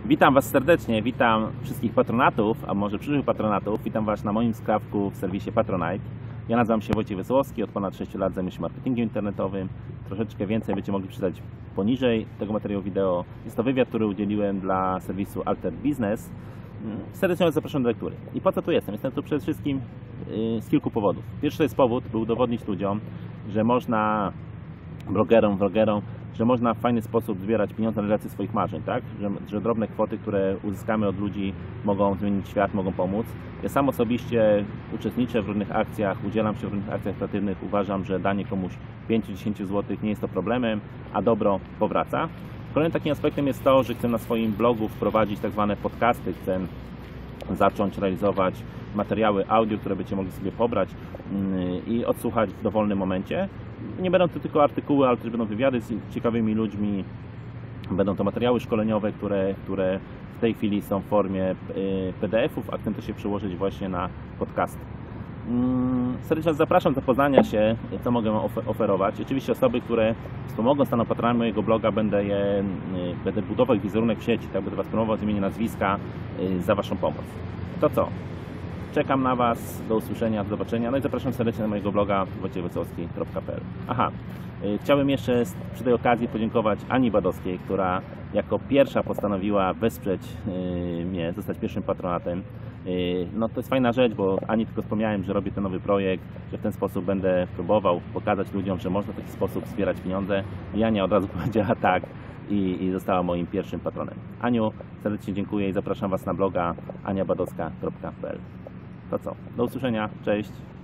Witam Was serdecznie, witam wszystkich patronatów, a może przyszłych patronatów. Witam Was na moim skrawku w serwisie Patronite. Ja nazywam się Wojciech Wesołowski, od ponad 6 lat zajmuję się marketingiem internetowym. Troszeczkę więcej będziecie mogli przeczytać poniżej tego materiału wideo. Jest to wywiad, który udzieliłem dla serwisu Alter Business. Serdecznie Was zapraszam do lektury. I po co tu jestem? Jestem tu przede wszystkim z kilku powodów. Pierwszy to jest powód, by udowodnić ludziom, że można, blogerom, że można w fajny sposób zbierać pieniądze na realizację swoich marzeń, tak? Że drobne kwoty, które uzyskamy od ludzi, mogą zmienić świat, mogą pomóc. Ja sam osobiście uczestniczę w różnych akcjach, udzielam się w różnych akcjach charytatywnych. Uważam, że danie komuś 5-10 zł nie jest to problemem, a dobro powraca. Kolejnym takim aspektem jest to, że chcę na swoim blogu wprowadzić tak zwane podcasty. Chcę zacząć realizować materiały audio, które będziecie mogli sobie pobrać i odsłuchać w dowolnym momencie. Nie będą to tylko artykuły, ale też będą wywiady z ciekawymi ludźmi. Będą to materiały szkoleniowe, które w tej chwili są w formie PDF-ów, a chcę to się przełożyć właśnie na podcasty. Serdecznie zapraszam do poznania się, co mogę oferować. Oczywiście osoby, które wspomogą, staną patronami mojego bloga, będę budował wizerunek w sieci, tak, będę Was promował z imienia, nazwiska za Waszą pomoc. To co? Czekam na Was, do usłyszenia, do zobaczenia. No i zapraszam serdecznie na mojego bloga wojciechwesołowski.pl. Aha, chciałbym jeszcze przy tej okazji podziękować Ani Badowskiej, która jako pierwsza postanowiła wesprzeć mnie, zostać pierwszym patronatem. No to jest fajna rzecz, bo Ani tylko wspomniałem, że robię ten nowy projekt, że w ten sposób będę próbował pokazać ludziom, że można w taki sposób zbierać pieniądze. I Ania od razu powiedziała tak i została moim pierwszym patronem. Aniu, serdecznie dziękuję i zapraszam Was na bloga aniabadowska.pl. To co? Do usłyszenia, cześć!